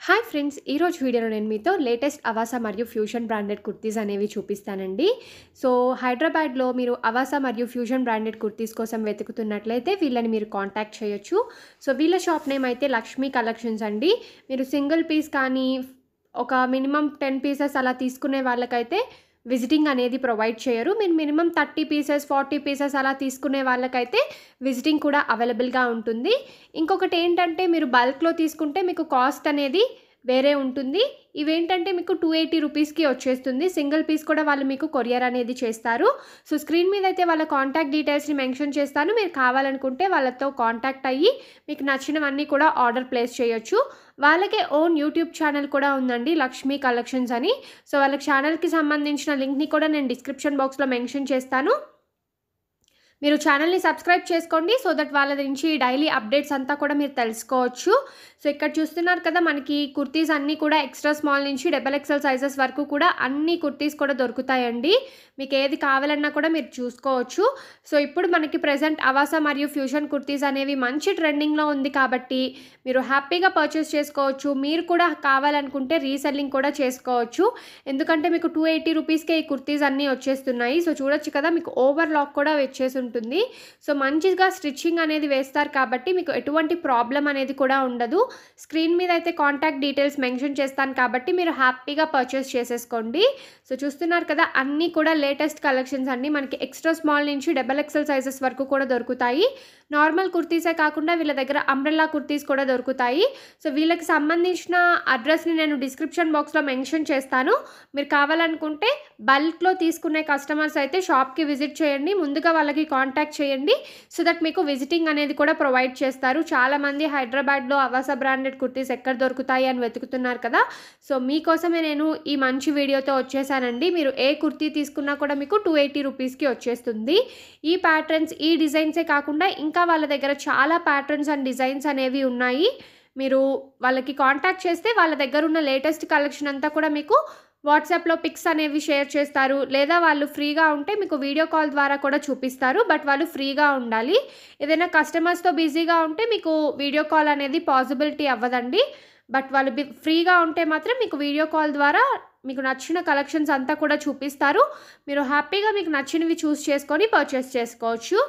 Hi friends, ఈరోజు వీడియోలో నేను మీతో లేటెస్ట్ అవాసా మరియు ఫ్యూజన్ బ్రాండెడ్ కుర్తీస్ అనేవి చూపిస్తానండి. సో హైదరాబాద్లో మీరు అవాసా మరియు ఫ్యూజన్ బ్రాండెడ్ కుర్తీస్ కోసం వెతుకుతున్నట్లయితే వీళ్ళని మీరు కాంటాక్ట్ చేయొచ్చు. సో వీళ్ళ షాప్ నేమ్ అయితే లక్ష్మీ కలెక్షన్స్ అండి. మీరు సింగిల్ పీస్ కానీ ఒక మినిమం 10 పీసెస్ అలా తీసుకునే వాళ్ళకైతే విజిటింగ్ అనేది ప్రొవైడ్ చేయరు. మీరు మినిమం 30 పీసెస్ 40 పీసెస్ అలా తీసుకునే వాళ్ళకైతే విజిటింగ్ కూడా అవైలబుల్గా ఉంటుంది. ఇంకొకటి ఏంటంటే మీరు బల్క్లో తీసుకుంటే మీకు కాస్ట్ అనేది వేరే ఉంటుంది. ఇవేంటంటే మీకు 280 రూపీస్కి వచ్చేస్తుంది. సింగిల్ పీస్ కూడా వాళ్ళు మీకు కొరియర్ అనేది చేస్తారు. సో స్క్రీన్ మీద అయితే వాళ్ళ కాంటాక్ట్ డీటెయిల్స్ని మెన్షన్ చేస్తాను. మీరు కావాలనుకుంటే వాళ్ళతో కాంటాక్ట్ అయ్యి మీకు నచ్చినవన్నీ కూడా ఆర్డర్ ప్లేస్ చేయొచ్చు. వాళ్ళకే ఓన్ యూట్యూబ్ ఛానల్ కూడా ఉందండి, లక్ష్మీ కలెక్షన్స్ అని. సో వాళ్ళ ఛానల్కి సంబంధించిన లింక్ని కూడా నేను డిస్క్రిప్షన్ బాక్స్లో మెన్షన్ చేస్తాను. మీరు ఛానల్ని సబ్స్క్రైబ్ చేసుకోండి సో దట్ వాళ్ళ నుంచి డైలీ అప్డేట్స్ అంతా కూడా మీరు తెలుసుకోవచ్చు. సో ఇక్కడ చూస్తున్నారు కదా, మనకి కుర్తీస్ అన్నీ కూడా ఎక్స్ట్రా స్మాల్ నుంచి XXL సైజెస్ వరకు కూడా అన్ని కుర్తీస్ కూడా దొరుకుతాయండి. మీకు ఏది కావాలన్నా కూడా మీరు చూసుకోవచ్చు. సో ఇప్పుడు మనకి ప్రెజెంట్ అవాసా మరియు ఫ్యూజన్ కుర్తీస్ అనేవి మంచి ట్రెండింగ్లో ఉంది కాబట్టి మీరు హ్యాపీగా పర్చేస్ చేసుకోవచ్చు. మీరు కూడా కావాలనుకుంటే రీసెల్లింగ్ కూడా చేసుకోవచ్చు. ఎందుకంటే మీకు 280 రూపీస్కే ఈ కుర్తీస్ అన్నీ వచ్చేస్తున్నాయి. సో చూడొచ్చు కదా, మీకు ఓవర్ లాక్ కూడా వచ్చేసి ఉంటుంది. సో మంచిగా స్టిచ్చింగ్ అనేది వేస్తారు కాబట్టి మీకు ఎటువంటి ప్రాబ్లం అనేది కూడా ఉండదు. స్క్రీన్ మీద అయితే కాంటాక్ట్ డీటెయిల్స్ మెన్షన్ చేస్తాను కాబట్టి మీరు హ్యాపీగా పర్చేస్ చేసేసుకోండి. సో చూస్తున్నారు కదా, అన్నీ కూడా లేటెస్ట్ కలెక్షన్స్ అండి. మనకి ఎక్స్ట్రా స్మాల్ నుంచి XXL సైజెస్ వరకు కూడా దొరుకుతాయి. నార్మల్ కుర్తీసే కాకుండా వీళ్ళ దగ్గర అంబ్రెల్లా కుర్తీస్ కూడా దొరుకుతాయి. సో వీళ్ళకి సంబంధించిన అడ్రస్ని నేను డిస్క్రిప్షన్ బాక్స్లో మెన్షన్ చేస్తాను. మీరు కావాలనుకుంటే బల్క్లో తీసుకునే కస్టమర్స్ అయితే షాప్కి విజిట్ చేయండి. ముందుగా వాళ్ళకి కాంటాక్ట్ చేయండి సో దట్ మీకు విజిటింగ్ అనేది కూడా ప్రొవైడ్ చేస్తారు. చాలామంది హైదరాబాద్లో అవాసా బ్రాండెడ్ కుర్తీస్ ఎక్కడ దొరుకుతాయి అని వెతుకుతున్నారు కదా. సో మీకోసమే నేను ఈ మంచి వీడియోతో వచ్చేసానండి. మీరు ఏ కుర్తీ తీసుకున్నా కూడా మీకు 280 రూపీస్కి వచ్చేస్తుంది. ఈ ప్యాటర్న్స్, ఈ డిజైన్సే కాకుండా ఇంకా వాళ్ళ దగ్గర చాలా ప్యాటర్న్స్ అండ్ డిజైన్స్ అనేవి ఉన్నాయి. మీరు వాళ్ళకి కాంటాక్ట్ చేస్తే వాళ్ళ దగ్గర ఉన్న లేటెస్ట్ కలెక్షన్ అంతా కూడా మీకు వాట్సాప్లో పిక్స్ అనేవి షేర్ చేస్తారు. లేదా వాళ్ళు ఫ్రీగా ఉంటే మీకు వీడియో కాల్ ద్వారా కూడా చూపిస్తారు. బట్ వాళ్ళు ఫ్రీగా ఉండాలి. ఏదైనా కస్టమర్స్తో బిజీగా ఉంటే మీకు వీడియో కాల్ అనేది పాసిబిలిటీ అవ్వదండి. బట్ వాళ్ళు ఫ్రీగా ఉంటే మాత్రం మీకు వీడియో కాల్ ద్వారా మీకు నచ్చిన కలెక్షన్స్ అంతా కూడా చూపిస్తారు. మీరు హ్యాపీగా మీకు నచ్చినవి చూస్ చేసుకొని పర్చేస్ చేసుకోవచ్చు.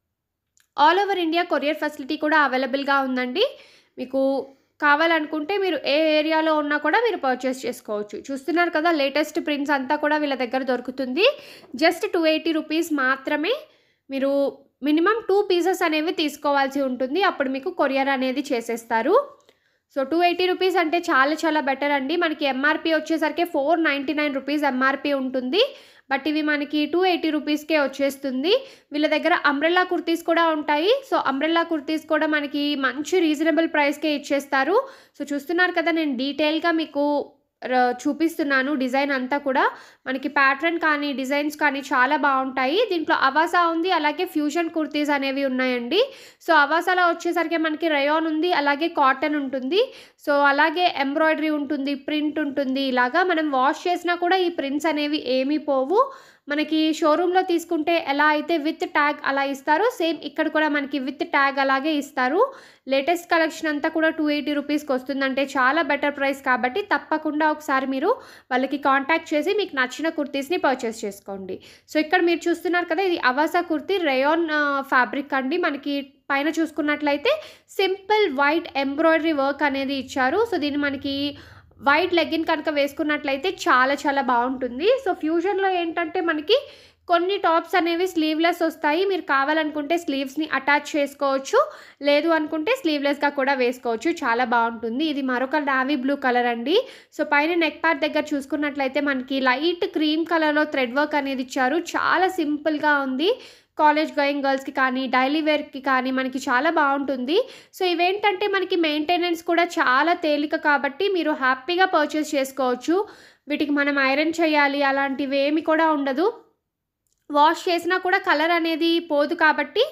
All over India courier facility కూడా అవైలబుల్గా ఉందండి. మీకు కావాలనుకుంటే మీరు ఏ ఏరియాలో ఉన్నా కూడా మీరు పర్చేస్ చేసుకోవచ్చు. చూస్తున్నారు కదా, లేటెస్ట్ ప్రింట్స్ అంతా కూడా వీళ్ళ దగ్గర దొరుకుతుంది. జస్ట్ 280 రూపీస్ మాత్రమే. మీరు మినిమం 2 పీసెస్ అనేవి తీసుకోవాల్సి ఉంటుంది. అప్పుడు మీకు కొరియర్ అనేది చేసేస్తారు. సో 280 రూపీస్ అంటే చాలా చాలా బెటర్ అండి. మనకి ఎంఆర్పి వచ్చేసరికి 499 రూపీస్ ఎంఆర్పి ఉంటుంది. బట్ ఇవి మనకి 280 రూపీస్కే వచ్చేస్తుంది. వీళ్ళ దగ్గర అంబ్రెల్లా కుర్తీస్ కూడా ఉంటాయి. సో అంబ్రెల్లా కుర్తీస్ కూడా మనకి మంచి రీజనబుల్ ప్రైస్కే ఇచ్చేస్తారు. సో చూస్తున్నారు కదా, నేను డీటెయిల్గా మీకు చూపిస్తున్నాను. డిజైన్ అంతా కూడా మనకి ప్యాటర్న్ కానీ డిజైన్స్ కానీ చాలా బాగుంటాయి. దీంట్లో అవాసా ఉంది, అలాగే ఫ్యూజన్ కుర్తీస్ అనేవి ఉన్నాయండి. సో అవాసాలో వచ్చేసరికి మనకి రయాన్ ఉంది, అలాగే కాటన్ ఉంటుంది. సో అలాగే ఎంబ్రాయిడరీ ఉంటుంది, ప్రింట్ ఉంటుంది. ఇలాగా మనం వాష్ చేసినా కూడా ఈ ప్రింట్స్ అనేవి ఏమీ పోవు. మనకి షోరూంలో తీసుకుంటే ఎలా అయితే విత్ ట్యాగ్ అలా ఇస్తారో, సేమ్ ఇక్కడ కూడా మనకి విత్ ట్యాగ్ అలాగే ఇస్తారు. లేటెస్ట్ కలెక్షన్ అంతా కూడా 280 రూపీస్కి వస్తుందంటే చాలా బెటర్ ప్రైస్ కాబట్టి తప్పకుండా ఒకసారి మీరు వాళ్ళకి కాంటాక్ట్ చేసి మీకు నచ్చిన కుర్తీస్ని పర్చేస్ చేసుకోండి. సో ఇక్కడ మీరు చూస్తున్నారు కదా, ఇది అవాసా కుర్తీ రేయాన్ ఫ్యాబ్రిక్ అండి. మనకి పైన చూసుకున్నట్లయితే సింపుల్ వైట్ ఎంబ్రాయిడరీ వర్క్ అనేది ఇచ్చారు. సో దీన్ని మనకి వైట్ లెగ్గిన్ కనుక వేసుకున్నట్లయితే చాలా చాలా బాగుంటుంది. సో ఫ్యూజన్లో ఏంటంటే మనకి కొన్ని టాప్స్ అనేవి స్లీవ్లెస్ వస్తాయి. మీరు కావాలనుకుంటే స్లీవ్స్ని అటాచ్ చేసుకోవచ్చు, లేదు అనుకుంటే స్లీవ్లెస్గా కూడా వేసుకోవచ్చు. చాలా బాగుంటుంది. ఇది మరొక నావీ బ్లూ కలర్ అండి. సో పైన నెక్ పార్ట్ దగ్గర చూసుకున్నట్లయితే మనకి లైట్ క్రీమ్ కలర్లో థ్రెడ్ వర్క్ అనేది ఇచ్చారు. చాలా సింపుల్గా ఉంది. కాలేజ్ గోయింగ్ గర్ల్స్కి కానీ డైలీ వేర్కి కానీ మనకి చాలా బాగుంటుంది. సో ఇవేంటంటే మనకి మెయింటెనెన్స్ కూడా చాలా తేలిక కాబట్టి మీరు హ్యాపీగా పర్చేస్ చేసుకోవచ్చు. వీటికి మనం ఐరన్ చేయాలి అలాంటివి ఏమి కూడా ఉండదు. వాష్ చేసినా కూడా కలర్ అనేది పోదు కాబట్టి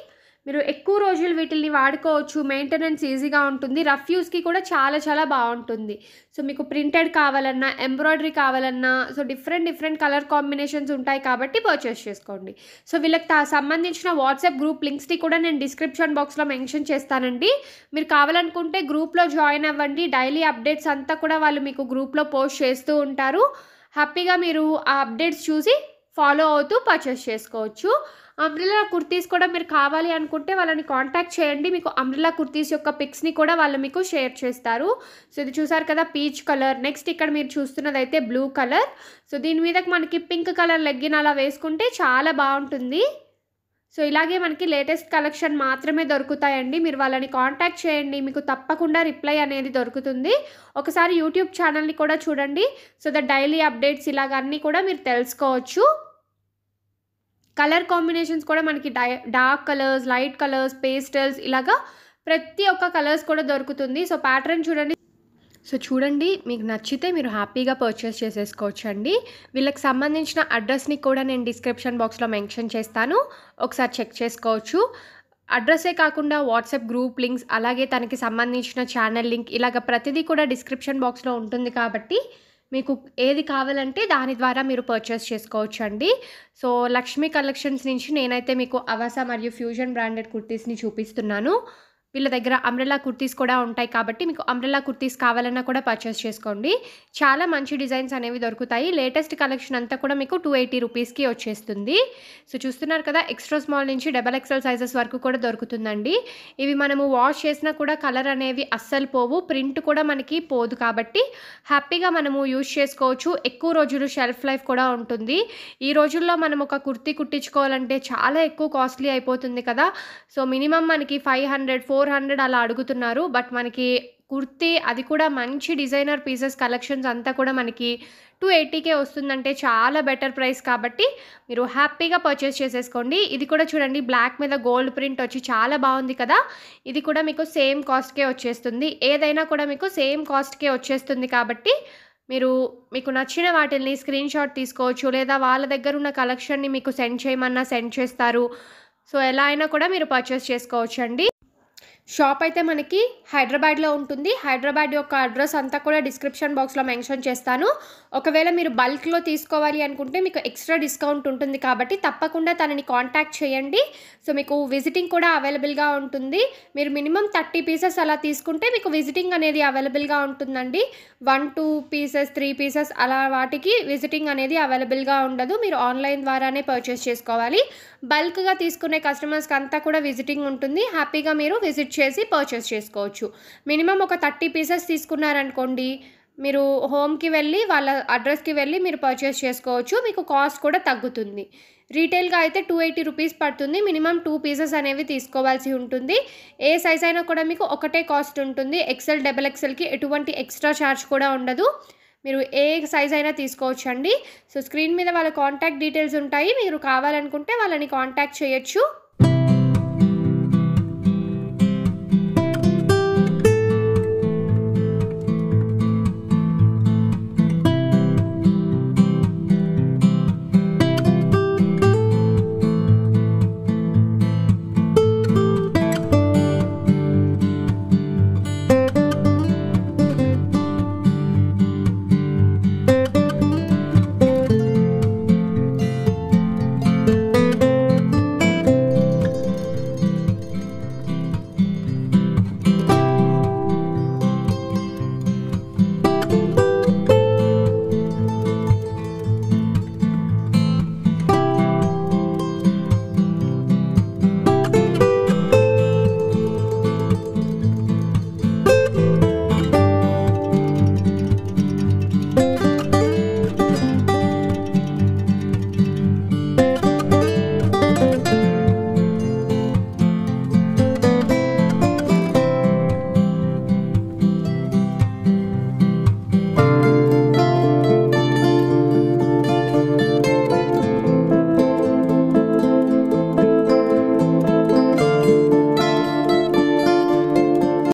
మీరు ఎక్కువ రోజులు వీటిల్ని వాడుకోవచ్చు. మెయింటెనెన్స్ ఈజీగా ఉంటుంది. రఫ్ యూస్‌కి కూడా చాలా చాలా బావుంటుంది. సో, మీకు ప్రింటెడ్ కావాలన్నా, ఎంబ్రాయిడరీ కావాలన్నా సో, డిఫరెంట్ కలర్ కాంబినేషన్స్ ఉంటాయి కాబట్టి పర్చేస్ చేసుకోండి. సో, వీళ్ళకి సంబంధించిన వాట్సాప్ గ్రూప్ లింక్స్‌ని కూడా నేను డిస్క్రిప్షన్ బాక్స్‌లో మెన్షన్ చేస్తానండి. మీరు కావాలనుకుంటే గ్రూప్‌లో జాయిన్ అవ్వండి. డైలీ అప్డేట్స్ అంతా కూడా వాళ్ళు మీకు గ్రూప్‌లో పోస్ట్ చేస్తూ ఉంటారు. హ్యాపీగా మీరు ఆ అప్డేట్స్ చూసి ఫాలో అవుతూ పర్చేస్ చేసుకోవచ్చు. అంబ్రెల్లా కుర్తీస్ కూడా మీరు కావాలి అనుకుంటే వాళ్ళని కాంటాక్ట్ చేయండి. మీకు అంబ్రెల్లా కుర్తీస్ యొక్క పిక్స్‌ని కూడా వాళ్ళు మీకు షేర్ చేస్తారు. సో, ఇది చూసారు కదా పీచ్ కలర్. నెక్స్ట్ ఇక్కడ మీరు చూస్తున్నదైతే బ్లూ కలర్. సో, దీని మీదకి మనకి పింక్ కలర్ లెగ్గిన్ అలా వేసుకుంటే చాలా బావుంటుంది. సో, ఇలాగే మనకి లేటెస్ట్ కలెక్షన్ మాత్రమే దొరుకుతాయండి. మీరు వాళ్ళని కాంటాక్ట్ చేయండి. మీకు తప్పకుండా రిప్లై అనేది దొరుకుతుంది. ఒకసారి యూట్యూబ్ ఛానల్‌ని కూడా చూడండి. సో దట్ డైలీ అప్డేట్స్ ఇలాగ అన్నీ కూడా మీరు తెలుసుకోవచ్చు. కలర్ కాంబినేషన్స్ కూడా మనకి dark colours, light colours, pastels ఇలాగా ప్రతి ఒక్క కలర్స్ కూడా దొరుకుతుంది. సో, ప్యాటర్న్ చూడండి. సో, చూడండి మీకు నచ్చితే మీరు హ్యాపీగా పర్చేస్ చేసేసుకోవచ్చండి. వీళ్ళకి సంబంధించిన అడ్రస్‌ని కూడా నేను డిస్క్రిప్షన్ బాక్స్‌లో మెన్షన్ చేస్తాను. ఒకసారి చెక్ చేసుకోవచ్చు. అడ్రస్సే కాకుండా వాట్సాప్ గ్రూప్ లింక్స్, అలాగే తనకి సంబంధించిన ఛానల్ లింక్ ఇలాగ ప్రతిదీ కూడా డిస్క్రిప్షన్ బాక్స్‌లో ఉంటుంది కాబట్టి మీకు ఏది కావాలంటే దాని ద్వారా మీరు పర్చేస్ చేసుకోవచ్చండి. సో, లక్ష్మీ కలెక్షన్స్ నుంచి నేనైతే మీకు అవాసా మరియు ఫ్యూజన్ బ్రాండెడ్ కుర్తీస్‌ని చూపిస్తున్నాను. వీళ్ళ దగ్గర అంబ్రెల్లా కుర్తీస్ కూడా ఉంటాయి కాబట్టి మీకు అంబ్రెల్లా కుర్తీస్ కావాలన్నా కూడా పర్చేస్ చేసుకోండి. చాలా మంచి డిజైన్స్ అనేవి దొరుకుతాయి. లేటెస్ట్ కలెక్షన్ అంతా కూడా మీకు 280 రూపీస్‌కి వచ్చేస్తుంది. సో, చూస్తున్నారు కదా ఎక్స్ట్రా స్మాల్ నుంచి డబల్ ఎక్స్ఎల్ సైజెస్ వరకు కూడా దొరుకుతుందండి. ఇవి మనము వాష్ చేసినా కూడా కలర్ అనేవి అస్సలు పోవు. ప్రింట్ కూడా మనకి పోదు కాబట్టి హ్యాపీగా మనము యూజ్ చేసుకోవచ్చు. ఎక్కువ రోజులు షెల్ఫ్ లైఫ్ కూడా ఉంటుంది. ఈ రోజుల్లో మనం ఒక కుర్తీ కుట్టించుకోవాలంటే చాలా ఎక్కువ కాస్ట్లీ అయిపోతుంది కదా! సో, మినిమమ్ మనకి 500, 400 అలా అడుగుతున్నారు. బట్ మనకి కుర్తీ అది కూడా మంచి డిజైనర్ పీసెస్ కలెక్షన్స్ అంతా కూడా మనకి 280కే వస్తుందంటే చాలా బెటర్ ప్రైస్ కాబట్టి మీరు హ్యాపీగా పర్చేస్ చేసేసుకోండి. ఇది కూడా చూడండి బ్లాక్ మీద గోల్డ్ ప్రింట్ వచ్చి చాలా బాగుంది కదా! ఇది కూడా మీకు సేమ్ కాస్ట్‌కే వచ్చేస్తుంది. ఏదైనా కూడా మీకు సేమ్ కాస్ట్‌కే వచ్చేస్తుంది కాబట్టి మీకు నచ్చిన వాటిల్ని స్క్రీన్ షాట్ తీసుకోవచ్చు. లేదా వాళ్ళ దగ్గర ఉన్న కలెక్షన్‌ని మీకు సెండ్ చేయమన్నా సెండ్ చేస్తారు. సో, ఎలా అయినా కూడా మీరు పర్చేస్ చేసుకోవచ్చండి. షాప్ అయితే మనకి హైదరాబాద్‌లో ఉంటుంది. హైదరాబాద్ యొక్క అడ్రస్ అంతా కూడా డిస్క్రిప్షన్ బాక్స్‌లో మెన్షన్ చేస్తాను. ఒకవేళ మీరు బల్క్‌లో తీసుకోవాలి అనుకుంటే మీకు ఎక్స్ట్రా డిస్కౌంట్ ఉంటుంది కాబట్టి తప్పకుండా తనని కాంటాక్ట్ చేయండి. సో, మీకు విజిటింగ్ కూడా అవైలబుల్‌గా ఉంటుంది. మీరు మినిమమ్ 30 పీసెస్ అలా తీసుకుంటే మీకు విజిటింగ్ అనేది అవైలబుల్‌గా ఉంటుందండి. 1, 2 పీసెస్, 3 పీసెస్ అలా వాటికి విజిటింగ్ అనేది అవైలబుల్‌గా ఉండదు. మీరు ఆన్‌లైన్ ద్వారానే పర్చేస్ చేసుకోవాలి. బల్క్‌గా తీసుకునే కస్టమర్స్‌కి అంతా కూడా విజిటింగ్ ఉంటుంది. హ్యాపీగా మీరు విజిట్ చేసి పర్చేస్ చేసుకోవచ్చు. మినిమమ్ ఒక 30 పీసెస్ తీసుకున్నారనుకోండి, మీరు హోమ్‌కి వెళ్ళి వాళ్ళ అడ్రస్‌కి వెళ్ళి మీరు పర్చేస్ చేసుకోవచ్చు. మీకు కాస్ట్ కూడా తగ్గుతుంది. రీటైల్‌గా అయితే 280 రూపీస్ పడుతుంది. మినిమమ్ 2 పీసెస్ అనేవి తీసుకోవాల్సి ఉంటుంది. ఏ సైజ్ అయినా కూడా మీకు ఒకటే కాస్ట్ ఉంటుంది. ఎక్సెల్, డబుల్ ఎక్సెల్‌కి ఎటువంటి ఎక్స్ట్రా ఛార్జ్ కూడా ఉండదు. మీరు ఏ సైజ్ అయినా తీసుకోవచ్చండి. సో, స్క్రీన్ మీద వాళ్ళ కాంటాక్ట్ డీటెయిల్స్ ఉంటాయి. మీరు కావాలనుకుంటే వాళ్ళని కాంటాక్ట్ చేయొచ్చు.